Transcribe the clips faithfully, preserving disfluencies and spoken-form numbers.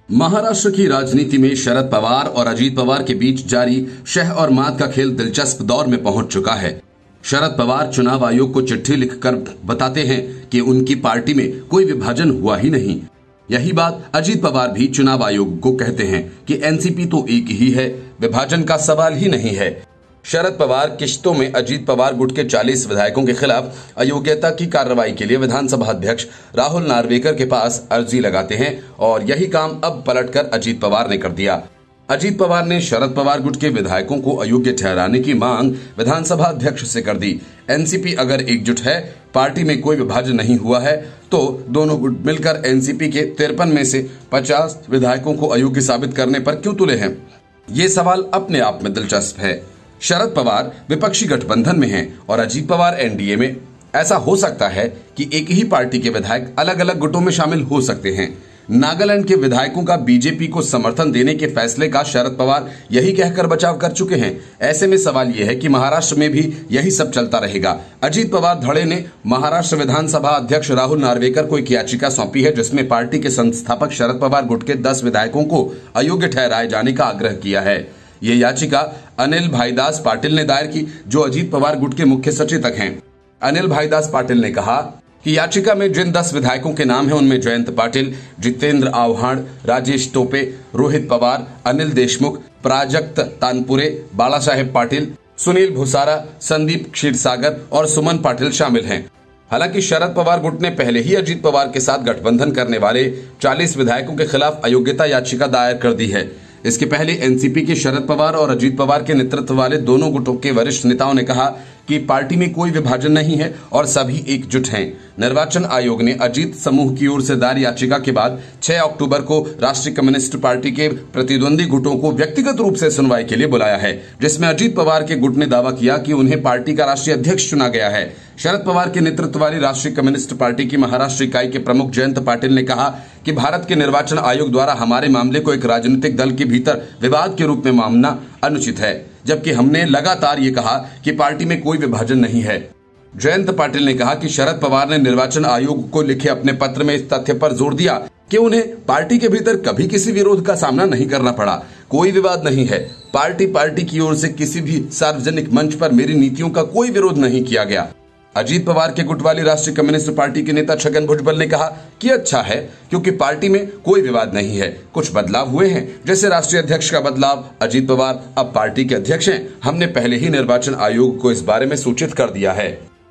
महाराष्ट्र की राजनीति में शरद पवार और अजीत पवार के बीच जारी शह और मात का खेल दिलचस्प दौर में पहुंच चुका है। शरद पवार चुनाव आयोग को चिट्ठी लिखकर बताते हैं कि उनकी पार्टी में कोई विभाजन हुआ ही नहीं। यही बात अजीत पवार भी चुनाव आयोग को कहते हैं कि एनसीपी तो एक ही है, विभाजन का सवाल ही नहीं है। शरद पवार किश्तों में अजीत पवार गुट के चालीस विधायकों के खिलाफ अयोग्यता की कार्रवाई के लिए विधानसभा अध्यक्ष राहुल नार्वेकर के पास अर्जी लगाते हैं और यही काम अब पलटकर अजीत पवार ने कर दिया। अजीत पवार ने शरद पवार गुट के विधायकों को अयोग्य ठहराने की मांग विधानसभा अध्यक्ष से कर दी। एनसीपी अगर एकजुट है, पार्टी में कोई विभाजन नहीं हुआ है, तो दोनों गुट मिलकर एनसीपी के तिरपन में से पचास विधायकों को अयोग्य साबित करने पर क्यों तुले हैं? ये सवाल अपने आप में दिलचस्प है। शरद पवार विपक्षी गठबंधन में हैं और अजीत पवार एनडीए में। ऐसा हो सकता है कि एक ही पार्टी के विधायक अलग अलग गुटों में शामिल हो सकते हैं। नागालैंड के विधायकों का बीजेपी को समर्थन देने के फैसले का शरद पवार यही कहकर बचाव कर चुके हैं। ऐसे में सवाल यह है कि महाराष्ट्र में भी यही सब चलता रहेगा। अजीत पवार धड़े ने महाराष्ट्र विधानसभा अध्यक्ष राहुल नार्वेकर को एक याचिका सौंपी है, जिसमें पार्टी के संस्थापक शरद पवार गुट के दस विधायकों को अयोग्य ठहराए जाने का आग्रह किया है। ये याचिका अनिल भाईदास पाटिल ने दायर की, जो अजीत पवार गुट के मुख्य सचेतक हैं। अनिल भाईदास पाटिल ने कहा कि याचिका में जिन दस विधायकों के नाम हैं उनमें जयंत पाटिल, जितेंद्र आव्हाड, राजेश टोपे, रोहित पवार, अनिल देशमुख, प्राजक्त तानपुरे, बाला साहेब पाटिल, सुनील भुसारा, संदीप क्षीरसागर और सुमन पाटिल शामिल हैं। हालांकि शरद पवार गुट ने पहले ही अजीत पवार के साथ गठबंधन करने वाले चालीस विधायकों के खिलाफ अयोग्यता याचिका दायर कर दी है। इसके पहले एनसीपी के शरद पवार और अजीत पवार के नेतृत्व वाले दोनों गुटों के वरिष्ठ नेताओं ने कहा कि पार्टी में कोई विभाजन नहीं है और सभी एकजुट हैं। निर्वाचन आयोग ने अजीत समूह की ओर से दायर याचिका के बाद छह अक्टूबर को राष्ट्रीय कम्युनिस्ट पार्टी के प्रतिद्वंदी गुटों को व्यक्तिगत रूप से सुनवाई के लिए बुलाया है, जिसमें अजीत पवार के गुट ने दावा किया कि उन्हें पार्टी का राष्ट्रीय अध्यक्ष चुना गया है। शरद पवार के नेतृत्व वाली राष्ट्रीय कम्युनिस्ट पार्टी की महाराष्ट्र इकाई के प्रमुख जयंत पाटिल ने कहा कि भारत के निर्वाचन आयोग द्वारा हमारे मामले को एक राजनीतिक दल के भीतर विवाद के रूप में मानना अनुचित है, जबकि हमने लगातार ये कहा कि पार्टी में कोई विभाजन नहीं है। जयंत पाटिल ने कहा कि शरद पवार ने निर्वाचन आयोग को लिखे अपने पत्र में इस तथ्य पर जोर दिया कि उन्हें पार्टी के भीतर कभी किसी विरोध का सामना नहीं करना पड़ा। कोई विवाद नहीं है। पार्टी पार्टी की ओर से किसी भी सार्वजनिक मंच पर मेरी नीतियों का कोई विरोध नहीं किया गया। अजीत पवार के गुट वाली राष्ट्रीय कम्युनिस्ट पार्टी के नेता छगन भुजबल ने कहा कि अच्छा है, क्योंकि पार्टी में कोई विवाद नहीं है। कुछ बदलाव हुए हैं, जैसे राष्ट्रीय अध्यक्ष का बदलाव। अजीत पवार अब पार्टी के अध्यक्ष हैं। हमने पहले ही निर्वाचन आयोग को इस बारे में सूचित कर दिया है।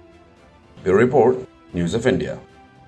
Bureau report, news of India.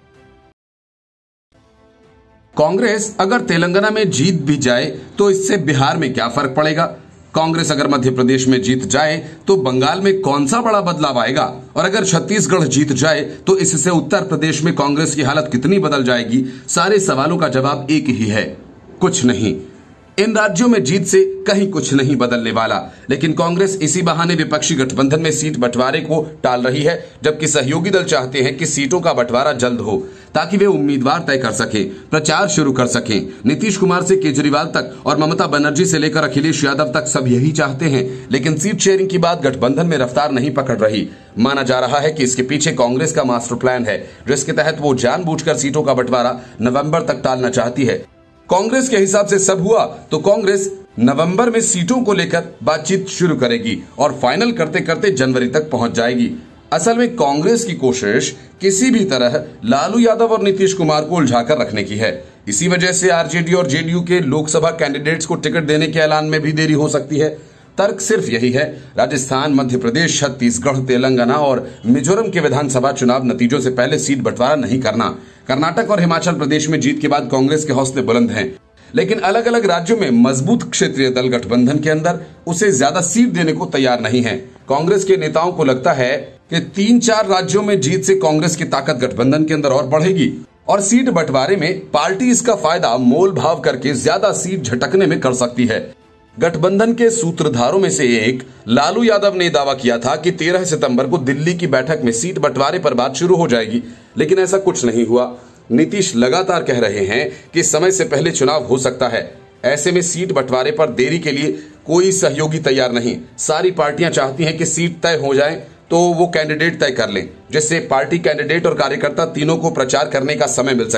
Congress अगर तेलंगाना में जीत भी जाए तो इससे बिहार में क्या फर्क पड़ेगा? कांग्रेस अगर मध्य प्रदेश में जीत जाए तो बंगाल में कौन सा बड़ा बदलाव आएगा? और अगर छत्तीसगढ़ जीत जाए तो इससे उत्तर प्रदेश में कांग्रेस की हालत कितनी बदल जाएगी? सारे सवालों का जवाब एक ही है, कुछ नहीं। इन राज्यों में जीत से कहीं कुछ नहीं बदलने वाला, लेकिन कांग्रेस इसी बहाने विपक्षी गठबंधन में सीट बंटवारे को टाल रही है, जबकि सहयोगी दल चाहते हैं कि सीटों का बंटवारा जल्द हो ताकि वे उम्मीदवार तय कर सकें, प्रचार शुरू कर सकें। नीतीश कुमार से केजरीवाल तक और ममता बनर्जी से लेकर अखिलेश यादव तक सब यही चाहते हैं, लेकिन सीट शेयरिंग की बात गठबंधन में रफ्तार नहीं पकड़ रही। माना जा रहा है कि इसके पीछे कांग्रेस का मास्टर प्लान है, जिसके तहत वो जानबूझकर सीटों का बंटवारा नवंबर तक टालना चाहती है। कांग्रेस के हिसाब से सब हुआ तो कांग्रेस नवंबर में सीटों को लेकर बातचीत शुरू करेगी और फाइनल करते करते जनवरी तक पहुंच जाएगी। असल में कांग्रेस की कोशिश किसी भी तरह लालू यादव और नीतीश कुमार को उलझाकर रखने की है। इसी वजह से आरजेडी और जेडीयू के लोकसभा कैंडिडेट्स को टिकट देने के ऐलान में भी देरी हो सकती है। तर्क सिर्फ यही है, राजस्थान, मध्य प्रदेश, छत्तीसगढ़, तेलंगाना और मिजोरम के विधानसभा चुनाव नतीजों से पहले सीट बंटवारा नहीं करना। कर्नाटक और हिमाचल प्रदेश में जीत के बाद कांग्रेस के हौसले बुलंद हैं, लेकिन अलग अलग राज्यों में मजबूत क्षेत्रीय दल गठबंधन के अंदर उसे ज्यादा सीट देने को तैयार नहीं है। कांग्रेस के नेताओं को लगता है कि तीन चार राज्यों में जीत से कांग्रेस की ताकत गठबंधन के अंदर और बढ़ेगी और सीट बंटवारे में पार्टी इसका फायदा मोल भाव करके ज्यादा सीट झटकने में कर सकती है। गठबंधन के सूत्रधारों में से एक लालू यादव ने दावा किया था कि तेरह सितंबर को दिल्ली की बैठक में सीट बंटवारे पर बात शुरू हो जाएगी, लेकिन ऐसा कुछ नहीं हुआ। नीतीश लगातार कह रहे हैं कि समय से पहले चुनाव हो सकता है। ऐसे में सीट बंटवारे पर देरी के लिए कोई सहयोगी तैयार नहीं। सारी पार्टियां चाहती हैं कि सीट तय हो जाए तो वो कैंडिडेट तय कर लें, जिससे पार्टी कैंडिडेट और कार्यकर्ता तीनों को प्रचार करने का समय मिल सके।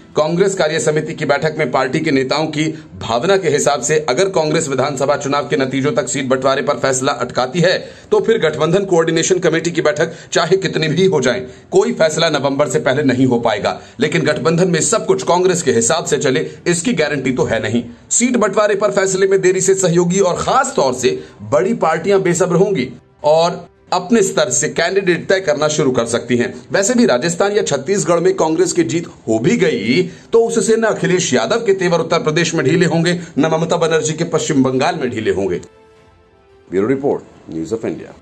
कांग्रेस कार्य समिति की बैठक में पार्टी के नेताओं की भावना के हिसाब से अगर कांग्रेस विधानसभा चुनाव के नतीजों तक सीट बंटवारे पर फैसला अटकाती है तो फिर गठबंधन कोऑर्डिनेशन कमेटी की बैठक चाहे कितनी भी हो जाए, कोई फैसला नवंबर से पहले नहीं हो पाएगा। लेकिन गठबंधन में सब कुछ कांग्रेस के हिसाब से चले, इसकी गारंटी तो है नहीं। सीट बंटवारे पर फैसले में देरी से सहयोगी और खास तौर से बड़ी पार्टियां बेसब्र होंगी और अपने स्तर से कैंडिडेट तय करना शुरू कर सकती हैं। वैसे भी राजस्थान या छत्तीसगढ़ में कांग्रेस की जीत हो भी गई तो उससे न अखिलेश यादव के तेवर उत्तर प्रदेश में ढीले होंगे, न ममता बनर्जी के पश्चिम बंगाल में ढीले होंगे। Bureau report, news of India.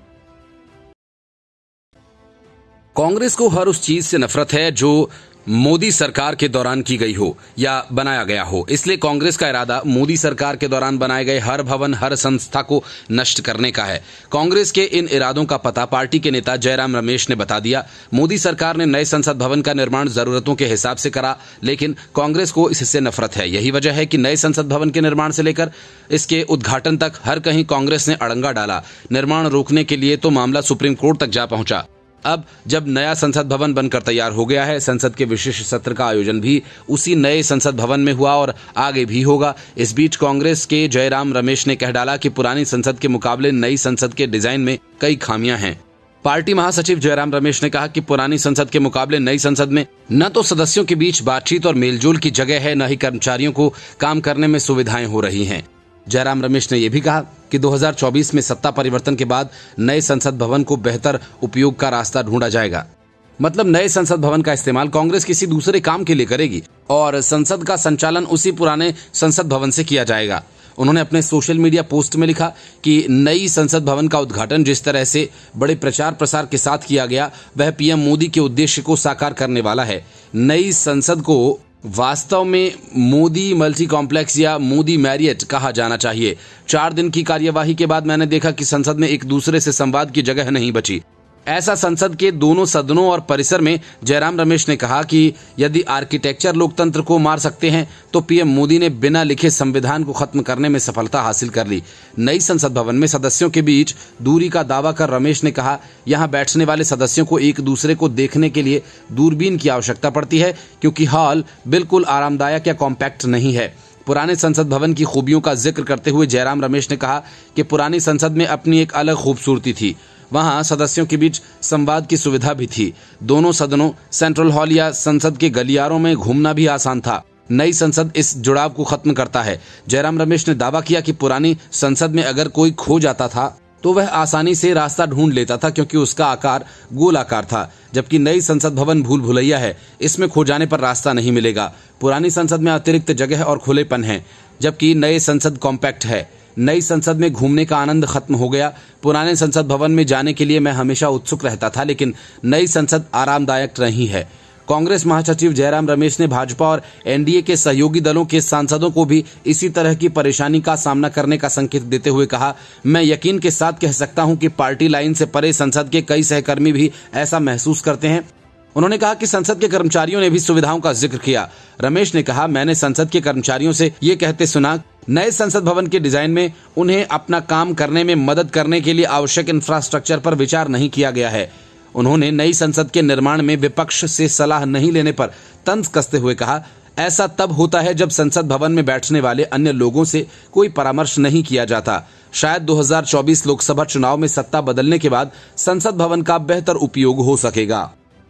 Congress को हर उस चीज से नफरत है जो मोदी सरकार के दौरान की गई हो या बनाया गया हो, इसलिए कांग्रेस का इरादा मोदी सरकार के दौरान बनाए गए हर भवन, हर संस्था को नष्ट करने का है। कांग्रेस के इन इरादों का पता पार्टी के नेता जयराम रमेश ने बता दिया। मोदी सरकार ने नए संसद भवन का निर्माण जरूरतों के हिसाब से करा, लेकिन कांग्रेस को इससे नफरत है। यही वजह है कि नए संसद भवन के निर्माण से लेकर इसके उद्घाटन तक हर कहीं कांग्रेस ने अड़ंगा डाला। निर्माण रोकने के लिए तो मामला सुप्रीम कोर्ट तक जा पहुंचा। अब जब नया संसद भवन बनकर तैयार हो गया है, संसद के विशेष सत्र का आयोजन भी उसी नए संसद भवन में हुआ और आगे भी होगा। इस बीच कांग्रेस के जयराम रमेश ने कह डाला कि पुरानी संसद के मुकाबले नई संसद के डिजाइन में कई खामियां हैं। पार्टी महासचिव जयराम रमेश ने कहा कि पुरानी संसद के मुकाबले नई संसद में न तो सदस्यों के बीच बातचीत और मेलजोल की जगह है, न ही कर्मचारियों को काम करने में सुविधाएं हो रही हैं। जयराम रमेश ने यह भी कहा कि दो हज़ार चौबीस में सत्ता परिवर्तन के बाद नए संसद भवन को बेहतर उपयोग का रास्ता ढूंढा जाएगा। मतलब नए संसद भवन का इस्तेमाल कांग्रेस किसी दूसरे काम के लिए करेगी और संसद का संचालन उसी पुराने संसद भवन से किया जाएगा। उन्होंने अपने सोशल मीडिया पोस्ट में लिखा कि नई संसद भवन का उद्घाटन जिस तरह से बड़े प्रचार प्रसार के साथ किया गया, वह पीएम मोदी के उद्देश्य को साकार करने वाला है। नई संसद को वास्तव में मोदी मल्टी कॉम्प्लेक्स या मोदी मैरियट कहा जाना चाहिए। चार दिन की कार्यवाही के बाद मैंने देखा कि संसद में एक दूसरे से संवाद की जगह नहीं बची। ऐसा संसद के दोनों सदनों और परिसर में जयराम रमेश ने कहा कि यदि आर्किटेक्चर लोकतंत्र को मार सकते हैं तो पीएम मोदी ने बिना लिखे संविधान को खत्म करने में सफलता हासिल कर ली। नई संसद भवन में सदस्यों के बीच दूरी का दावा कर रमेश ने कहा, यहां बैठने वाले सदस्यों को एक दूसरे को देखने के लिए दूरबीन की आवश्यकता पड़ती है क्योंकि हॉल बिल्कुल आरामदायक या कॉम्पैक्ट नहीं है। पुराने संसद भवन की खूबियों का जिक्र करते हुए जयराम रमेश ने कहा कि पुरानी संसद में अपनी एक अलग खूबसूरती थी। वहां सदस्यों के बीच संवाद की सुविधा भी थी। दोनों सदनों, सेंट्रल हॉल या संसद के गलियारों में घूमना भी आसान था। नई संसद इस जुड़ाव को खत्म करता है। जयराम रमेश ने दावा किया कि पुरानी संसद में अगर कोई खो जाता था तो वह आसानी से रास्ता ढूंढ लेता था क्योंकि उसका आकार गोलाकार था, जबकि नई संसद भवन भूल भुलैया है। इसमें खो जाने पर रास्ता नहीं मिलेगा। पुरानी संसद में अतिरिक्त जगह और खुलेपन है, जबकि नए संसद कॉम्पैक्ट है। नई संसद में घूमने का आनंद खत्म हो गया। पुराने संसद भवन में जाने के लिए मैं हमेशा उत्सुक रहता था, लेकिन नई संसद आरामदायक नहीं है। कांग्रेस महासचिव जयराम रमेश ने भाजपा और एनडीए के सहयोगी दलों के सांसदों को भी इसी तरह की परेशानी का सामना करने का संकेत देते हुए कहा, मैं यकीन के साथ कह सकता हूं कि पार्टी लाइन से परे संसद के कई सहकर्मी भी ऐसा महसूस करते हैं। उन्होंने कहा कि संसद के कर्मचारियों ने भी सुविधाओं का जिक्र किया। रमेश ने कहा, मैंने संसद के कर्मचारियों से ये कहते सुना, नए संसद भवन के डिजाइन में उन्हें अपना काम करने में मदद करने के लिए आवश्यक इंफ्रास्ट्रक्चर पर विचार नहीं किया गया है। उन्होंने नई संसद के निर्माण में विपक्ष से सलाह नहीं लेने पर तंज कसते हुए कहा, ऐसा तब होता है जब संसद भवन में बैठने वाले अन्य लोगों से कोई परामर्श नहीं किया जाता। शायद दो हज़ार चौबीस लोकसभा चुनाव में सत्ता बदलने के बाद संसद भवन का बेहतर उपयोग हो सकेगा।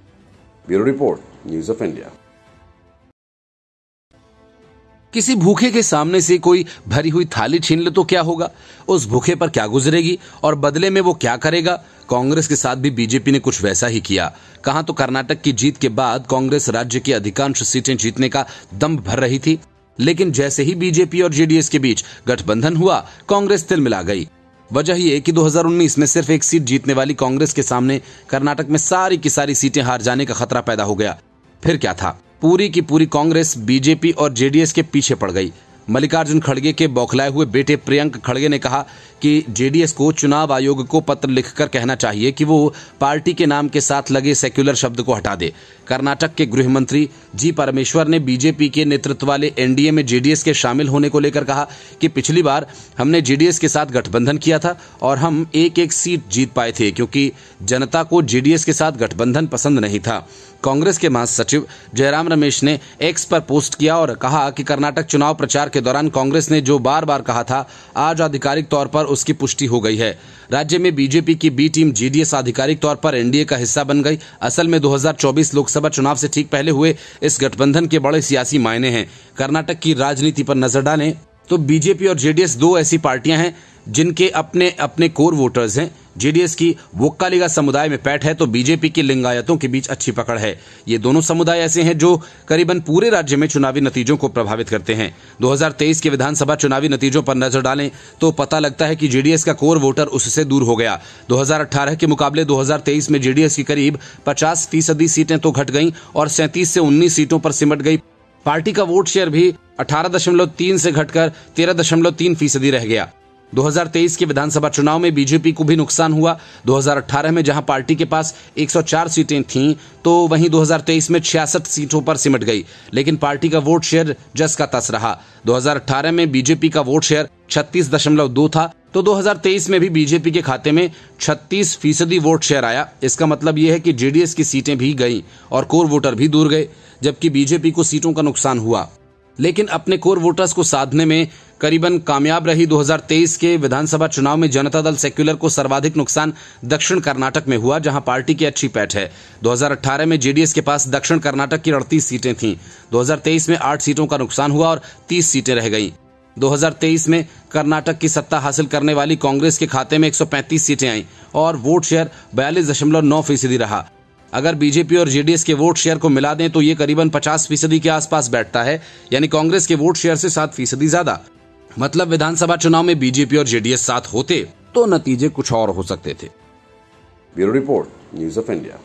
Bureau report, news of India. किसी भूखे के सामने से कोई भरी हुई थाली छीन ले तो क्या होगा? उस भूखे पर क्या गुजरेगी और बदले में वो क्या करेगा? कांग्रेस के साथ भी बीजेपी ने कुछ वैसा ही किया। कहां तो कर्नाटक की जीत के बाद कांग्रेस राज्य की अधिकांश सीटें जीतने का दम भर रही थी, लेकिन जैसे ही बीजेपी और जेडीएस के बीच गठबंधन हुआ, कांग्रेस तिलमिला गई। वजह यह कि दो हज़ार उन्नीस में सिर्फ एक सीट जीतने वाली कांग्रेस के सामने कर्नाटक में सारी की सारी सीटें हार जाने का खतरा पैदा हो गया। फिर क्या था, पूरी की पूरी कांग्रेस बीजेपी और जेडीएस के पीछे पड़ गई। मल्लिकार्जुन खड़गे के बौखलाए हुए बेटे प्रियंक खड़गे ने कहा कि जेडीएस को चुनाव आयोग को पत्र लिखकर कहना चाहिए कि वो पार्टी के नाम के साथ लगे सेक्युलर शब्द को हटा दे। कर्नाटक के गृह मंत्री जी परमेश्वर ने बीजेपी के नेतृत्व वाले एनडीए में जेडीएस के शामिल होने को लेकर कहा कि पिछली बार हमने जेडीएस के साथ गठबंधन किया था और हम एक एक सीट जीत पाए थे क्योंकि जनता को जेडीएस के साथ गठबंधन पसंद नहीं था। कांग्रेस के महासचिव जयराम रमेश ने एक्स पर पोस्ट किया और कहा कि कर्नाटक चुनाव प्रचार के दौरान कांग्रेस ने जो बार बार कहा था, आज आधिकारिक तौर पर उसकी पुष्टि हो गई है। राज्य में बीजेपी की बी टीम जेडीएस आधिकारिक तौर पर एनडीए का हिस्सा बन गई। असल में दो हज़ार चौबीस लोकसभा चुनाव से ठीक पहले हुए इस गठबंधन के बड़े सियासी मायने हैं। कर्नाटक की राजनीति पर नजर डालें तो बीजेपी और जेडीएस दो ऐसी पार्टियां हैं जिनके अपने अपने कोर वोटर्स हैं। जेडीएस की वोक्कालिगा समुदाय में पैठ है तो बीजेपी के लिंगायतों के बीच अच्छी पकड़ है। ये दोनों समुदाय ऐसे हैं जो करीबन पूरे राज्य में चुनावी नतीजों को प्रभावित करते हैं। दो हज़ार तेईस के विधानसभा चुनावी नतीजों पर नजर डालें तो पता लगता है कि जेडीएस का कोर वोटर उससे दूर हो गया। दो हज़ार अठारह के मुकाबले दो हज़ार तेईस में जेडीएस की करीब पचास फीसदी सीटें तो घट गईं और सैंतीस से उन्नीस सीटों पर सिमट गई। पार्टी का वोट शेयर भी अठारह दशमलव तीन से घटकर तेरह दशमलव तीन फीसदी रह गया। दो हज़ार तेईस के विधानसभा चुनाव में बीजेपी को भी नुकसान हुआ। दो हज़ार अठारह में जहां पार्टी के पास एक सौ चार सीटें थीं तो वहीं दो हज़ार तेईस में छियासठ सीटों पर सिमट गई, लेकिन पार्टी का वोट शेयर जस का तस रहा। दो हज़ार अठारह में बीजेपी का वोट शेयर छत्तीस दशमलव दो था तो दो हज़ार तेईस में भी बीजेपी के खाते में छत्तीस फीसदी वोट शेयर आया। इसका मतलब यह है कि जेडीएस की सीटें भी गईं और कोर वोटर भी दूर गए, जबकि बीजेपी को सीटों का नुकसान हुआ। लेकिन अपने कोर वोटर्स को साधने में करीबन कामयाब रही। दो हज़ार तेईस के विधानसभा चुनाव में जनता दल सेक्युलर को सर्वाधिक नुकसान दक्षिण कर्नाटक में हुआ, जहां पार्टी की अच्छी पैठ है। दो हज़ार अठारह में जेडीएस के पास दक्षिण कर्नाटक की अड़तीस सीटें थीं। दो हज़ार तेईस में आठ सीटों का नुकसान हुआ और तीस सीटें रह गईं। दो हज़ार तेईस में कर्नाटक की सत्ता हासिल करने वाली कांग्रेस के खाते में एक सौ पैंतीस सीटें आईं और वोट शेयर बयालीस दशमलव नौ फीसदी रहा। अगर बीजेपी और जेडीएस के वोट शेयर को मिला दें तो ये करीबन पचास फीसदी के आसपास बैठता है, यानी कांग्रेस के वोट शेयर से सात फीसदी ज्यादा। मतलब विधानसभा चुनाव में बीजेपी और जेडीएस साथ होते तो नतीजे कुछ और हो सकते थे। Bureau report, news of India.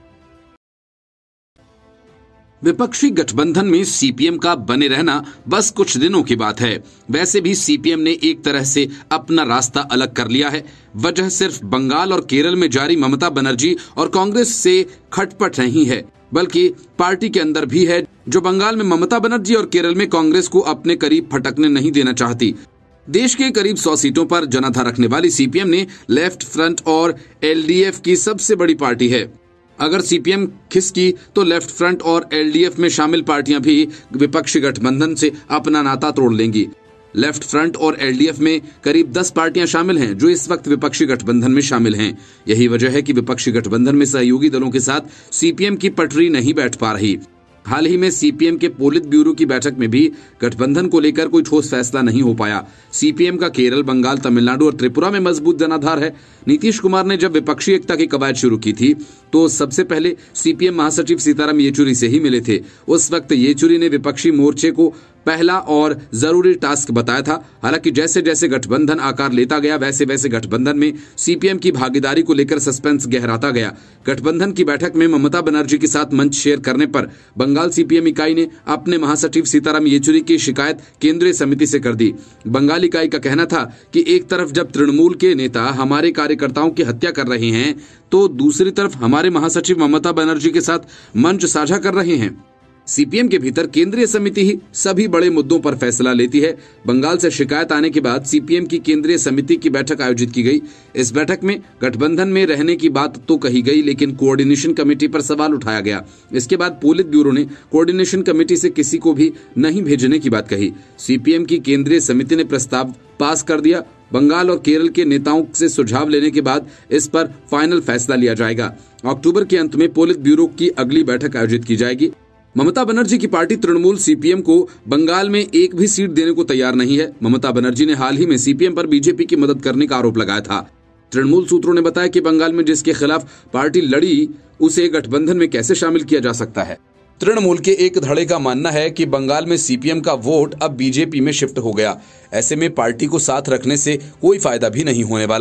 विपक्षी गठबंधन में सीपीएम का बने रहना बस कुछ दिनों की बात है। वैसे भी सीपीएम ने एक तरह से अपना रास्ता अलग कर लिया है। वजह सिर्फ बंगाल और केरल में जारी ममता बनर्जी और कांग्रेस से खटपट नहीं है, बल्कि पार्टी के अंदर भी है, जो बंगाल में ममता बनर्जी और केरल में कांग्रेस को अपने करीब फटकने नहीं देना चाहती। देश के करीब सौ सीटों पर जनाधार रखने वाली सीपीएम ने लेफ्ट फ्रंट और एलडीएफ की सबसे बड़ी पार्टी है। अगर सीपीएम खिसकी तो लेफ्ट फ्रंट और एलडीएफ में शामिल पार्टियां भी विपक्षी गठबंधन से अपना नाता तोड़ लेंगी। लेफ्ट फ्रंट और एलडीएफ में करीब दस पार्टियां शामिल हैं जो इस वक्त विपक्षी गठबंधन में शामिल हैं। यही वजह है कि विपक्षी गठबंधन में सहयोगी दलों के साथ सीपीएम की पटरी नहीं बैठ पा रही। हाल ही में सीपीएम के पोलित ब्यूरो की बैठक में भी गठबंधन को लेकर कोई ठोस फैसला नहीं हो पाया। सीपीएम का केरल, बंगाल, तमिलनाडु और त्रिपुरा में मजबूत जनाधार है। नीतीश कुमार ने जब विपक्षी एकता की कवायद शुरू की थी तो सबसे पहले सीपीएम महासचिव सीताराम येचुरी से ही मिले थे। उस वक्त येचुरी ने विपक्षी मोर्चे को पहला और जरूरी टास्क बताया था। हालांकि जैसे जैसे गठबंधन आकार लेता गया वैसे वैसे गठबंधन में सीपीएम की भागीदारी को लेकर सस्पेंस गहराता गया। गठबंधन की बैठक में ममता बनर्जी के साथ मंच शेयर करने पर बंगाल सीपीएम इकाई ने अपने महासचिव सीताराम येचुरी की शिकायत केंद्रीय समिति से कर दी। बंगाल इकाई का कहना था कि एक तरफ जब तृणमूल के नेता हमारे कार्यकर्ताओं की हत्या कर रहे हैं तो दूसरी तरफ हमारे महासचिव ममता बनर्जी के साथ मंच साझा कर रहे हैं। सीपीएम के भीतर केंद्रीय समिति ही सभी बड़े मुद्दों पर फैसला लेती है। बंगाल से शिकायत आने के बाद सीपीएम की केंद्रीय समिति की बैठक आयोजित की गई। इस बैठक में गठबंधन में रहने की बात तो कही गई, लेकिन कोऑर्डिनेशन कमेटी पर सवाल उठाया गया। इसके बाद पोलित ब्यूरो ने कोऑर्डिनेशन कमेटी से किसी को भी नहीं भेजने की बात कही। सीपीएम की केंद्रीय समिति ने प्रस्ताव पास कर दिया। बंगाल और केरल के नेताओं से सुझाव लेने के बाद इस पर फाइनल फैसला लिया जाएगा। अक्टूबर के अंत में पोलित ब्यूरो की अगली बैठक आयोजित की जाएगी। ममता बनर्जी की पार्टी तृणमूल सीपीएम को बंगाल में एक भी सीट देने को तैयार नहीं है। ममता बनर्जी ने हाल ही में सीपीएम पर बीजेपी की मदद करने का आरोप लगाया था। तृणमूल सूत्रों ने बताया कि बंगाल में जिसके खिलाफ पार्टी लड़ी उसे गठबंधन में कैसे शामिल किया जा सकता है। तृणमूल के एक धड़े का मानना है कि बंगाल में सीपीएम का वोट अब बीजेपी में शिफ्ट हो गया। ऐसे में पार्टी को साथ रखने से कोई फायदा भी नहीं होने वाला।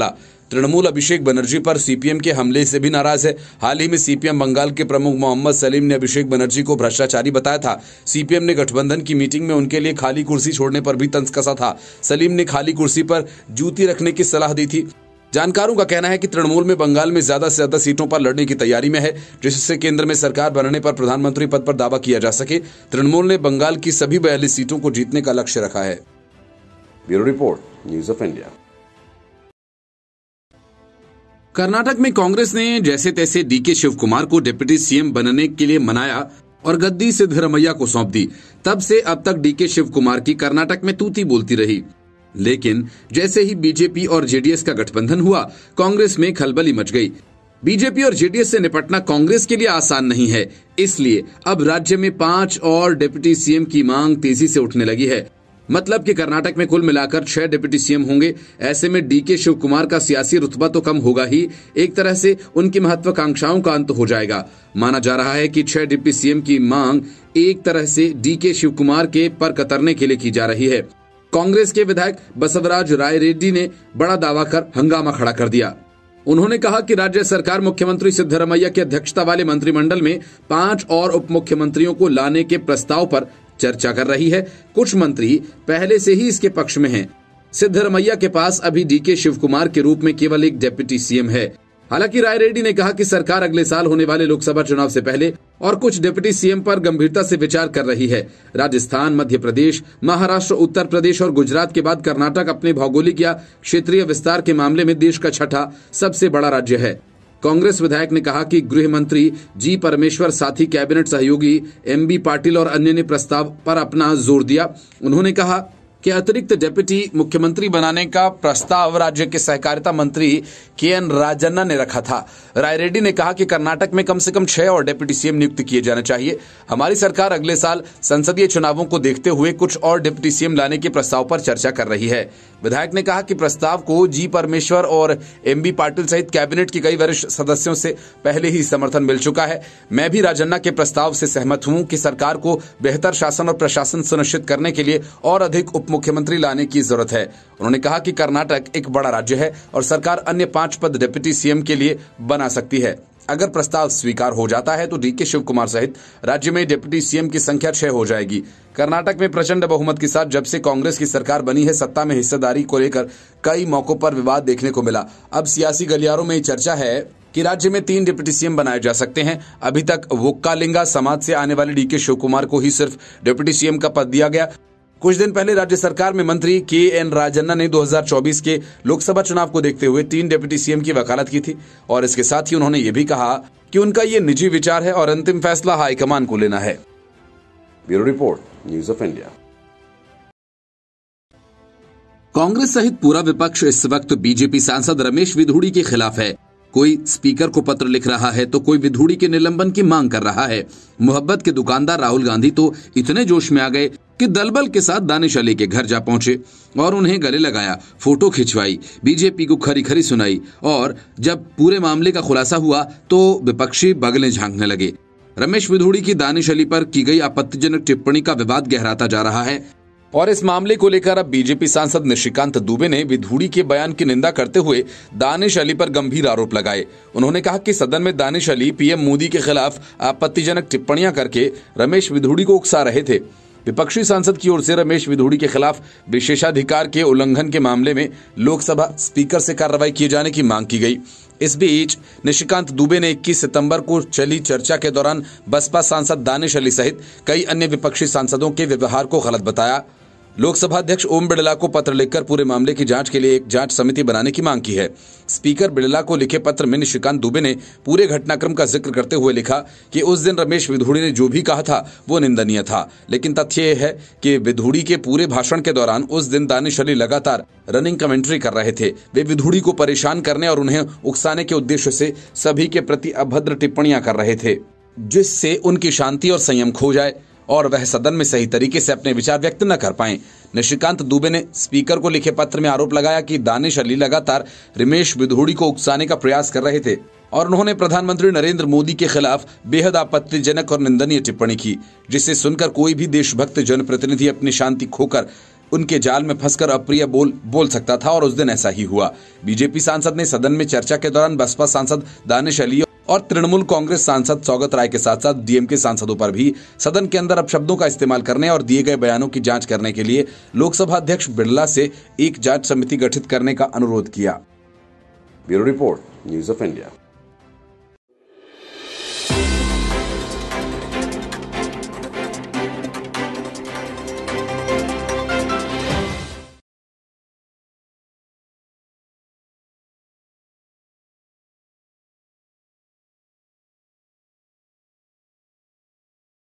तृणमूल अभिषेक बनर्जी पर सीपीएम के हमले से भी नाराज है। हाल ही में सीपीएम बंगाल के प्रमुख मोहम्मद सलीम ने अभिषेक बनर्जी को भ्रष्टाचारी बताया था। सीपीएम ने गठबंधन की मीटिंग में उनके लिए खाली कुर्सी छोड़ने पर भी तंज कसा था। सलीम ने खाली कुर्सी पर जूती रखने की सलाह दी थी। जानकारों का कहना है कि तृणमूल में बंगाल में ज्यादा से ज्यादा सीटों पर लड़ने की तैयारी में है, जिससे केंद्र में सरकार बनने पर प्रधानमंत्री पद पर दावा किया जा सके। तृणमूल ने बंगाल की सभी बयालीस सीटों को जीतने का लक्ष्य रखा है। Bureau report, news of India. Karnataka में कांग्रेस ने जैसे तैसे डीके शिव कुमार को डिप्टी सीएम बनने के लिए मनाया और गद्दी सिद्धरमैया को सौंप दी। तब से अब तक डीके शिव कुमार की कर्नाटक में तूती बोलती रही, लेकिन जैसे ही बीजेपी और जेडीएस का गठबंधन हुआ, कांग्रेस में खलबली मच गई। बीजेपी और जेडीएस से निपटना कांग्रेस के लिए आसान नहीं है, इसलिए अब राज्य में पांच और डिप्टी सीएम की मांग तेजी से उठने लगी है। मतलब कि कर्नाटक में कुल मिलाकर छह डिप्टी सीएम होंगे। ऐसे में डीके शिव कुमार का सियासी रुतबा तो कम होगा ही, एक तरह से उनकी महत्वाकांक्षाओं का अंत हो जाएगा। माना जा रहा है कि छह डिप्टी सीएम की मांग एक तरह से डीके शिव कुमार के पर कतरने के लिए की जा रही है। कांग्रेस के विधायक बसवराज राय रेड्डी ने बड़ा दावा कर हंगामा खड़ा कर दिया। उन्होंने कहा कि राज्य सरकार मुख्यमंत्री सिद्धरमैया की अध्यक्षता वाले मंत्रिमंडल में पांच और उप मुख्यमंत्रियों को लाने के प्रस्ताव पर चर्चा कर रही है। कुछ मंत्री पहले से ही इसके पक्ष में हैं। सिद्धरमैया के पास अभी डीके शिव कुमार के रूप में केवल एक डिप्टी सीएम है। हालांकि राय रेड्डी ने कहा कि सरकार अगले साल होने वाले लोकसभा चुनाव से पहले और कुछ डिप्टी सीएम पर गंभीरता से विचार कर रही है। राजस्थान, मध्य प्रदेश, महाराष्ट्र, उत्तर प्रदेश और गुजरात के बाद कर्नाटक अपने भौगोलिक या क्षेत्रीय विस्तार के मामले में देश का छठा सबसे बड़ा राज्य है। कांग्रेस विधायक ने कहा कि गृह मंत्री जी परमेश्वर, साथी कैबिनेट सहयोगी एम बी पाटिल और अन्य ने प्रस्ताव पर अपना जोर दिया। उन्होंने कहा कि अतिरिक्त डिप्टी मुख्यमंत्री बनाने का प्रस्ताव राज्य के सहकारिता मंत्री के एन राजन्ना ने रखा था। राय रेड्डी ने कहा कि कर्नाटक में कम से कम छह और डिप्टी सीएम नियुक्त किए जाने चाहिए। हमारी सरकार अगले साल संसदीय चुनावों को देखते हुए कुछ और डिप्टी सीएम लाने के प्रस्ताव पर चर्चा कर रही है। विधायक ने कहा कि प्रस्ताव को जी परमेश्वर और एम बी पाटिल सहित कैबिनेट के कई वरिष्ठ सदस्यों से पहले ही समर्थन मिल चुका है। मैं भी राजन्ना के प्रस्ताव से सहमत हूं कि सरकार को बेहतर शासन और प्रशासन सुनिश्चित करने के लिए और अधिक उप मुख्यमंत्री लाने की जरूरत है। उन्होंने कहा कि कर्नाटक एक बड़ा राज्य है और सरकार अन्य पांच पद डिप्टी सीएम के लिए बना सकती है। अगर प्रस्ताव स्वीकार हो जाता है तो डीके शिव कुमार सहित राज्य में डिप्टी सीएम की संख्या छह हो जाएगी। कर्नाटक में प्रचंड बहुमत के साथ जब से कांग्रेस की सरकार बनी है, सत्ता में हिस्सेदारी को लेकर कई मौकों पर विवाद देखने को मिला। अब सियासी गलियारों में चर्चा है कि राज्य में तीन डिप्टी सीएम बनाए जा सकते हैं। अभी तक वोक्कालिंगा समाज से आने वाले डीके शिव कुमार को ही सिर्फ डिप्टी सीएम का पद दिया गया। कुछ दिन पहले राज्य सरकार में मंत्री के एन राजन्ना ने दो हज़ार चौबीस के लोकसभा चुनाव को देखते हुए तीन डिप्टी सीएम की वकालत की थी और इसके साथ ही उन्होंने ये भी कहा कि उनका ये निजी विचार है और अंतिम फैसला हाईकमान को लेना है। Bureau report, news of India. Congress सहित पूरा विपक्ष इस वक्त बीजेपी सांसद रमेश विधुड़ी के खिलाफ है। कोई स्पीकर को पत्र लिख रहा है तो कोई विधुड़ी के निलंबन की मांग कर रहा है। मोहब्बत के दुकानदार राहुल गांधी तो इतने जोश में आ गए कि दलबल के साथ दानिश अली के घर जा पहुंचे और उन्हें गले लगाया, फोटो खिंचवाई, बीजेपी को खरी खरी सुनाई और जब पूरे मामले का खुलासा हुआ तो विपक्षी बगलें झांकने लगे। रमेश विधुड़ी की दानिश अली पर की गई आपत्तिजनक टिप्पणी का विवाद गहराता जा रहा है और इस मामले को लेकर अब बीजेपी सांसद निशिकांत दुबे ने विधुड़ी के बयान की निंदा करते हुए दानिश अली पर गंभीर आरोप लगाए। उन्होंने कहा कि सदन में दानिश अली पीएम मोदी के खिलाफ आपत्तिजनक टिप्पणियां करके रमेश विधुड़ी को उकसा रहे थे। विपक्षी सांसद की ओर से रमेश विधुड़ी के खिलाफ विशेषाधिकार के उल्लंघन के मामले में लोकसभा स्पीकर से कार्रवाई किए जाने की मांग की गई। इस बीच निशिकांत दुबे ने इक्कीस सितंबर को चली चर्चा के दौरान बसपा सांसद दानिश अली सहित कई अन्य विपक्षी सांसदों के व्यवहार को गलत बताया। लोकसभा अध्यक्ष ओम बिड़ला को पत्र लिखकर पूरे मामले की जांच के लिए एक जांच समिति बनाने की मांग की है। स्पीकर बिड़ला को लिखे पत्र में निशिकांत दुबे ने पूरे घटनाक्रम का जिक्र करते हुए लिखा कि उस दिन रमेश विधुड़ी ने जो भी कहा था वो निंदनीय था, लेकिन तथ्य यह है कि विधुड़ी के पूरे भाषण के दौरान उस दिन दानिश अली लगातार रनिंग कमेंट्री कर रहे थे। वे विधुड़ी को परेशान करने और उन्हें उकसाने के उद्देश्य से सभी के प्रति अभद्र टिप्पणियां कर रहे थे, जिससे उनकी शांति और संयम खो जाए और वह सदन में सही तरीके से अपने विचार व्यक्त न कर पाएं। निशिकांत दुबे ने स्पीकर को लिखे पत्र में आरोप लगाया कि दानिश अली लगातार रमेश विधुड़ी को उकसाने का प्रयास कर रहे थे और उन्होंने प्रधानमंत्री नरेंद्र मोदी के खिलाफ बेहद आपत्तिजनक और निंदनीय टिप्पणी की, जिसे सुनकर कोई भी देशभक्त जनप्रतिनिधि अपनी शांति खोकर उनके जाल में फंसकर अप्रिय बोल बोल सकता था और उस दिन ऐसा ही हुआ। बीजेपी सांसद ने सदन में चर्चा के दौरान बसपा सांसद दानिश अली और तृणमूल कांग्रेस सांसद सौगत राय के साथ साथ डीएमके सांसदों पर भी सदन के अंदर अपशब्दों का इस्तेमाल करने और दिए गए बयानों की जांच करने के लिए लोकसभा अध्यक्ष बिरला से एक जांच समिति गठित करने का अनुरोध किया। Bureau report, news of India.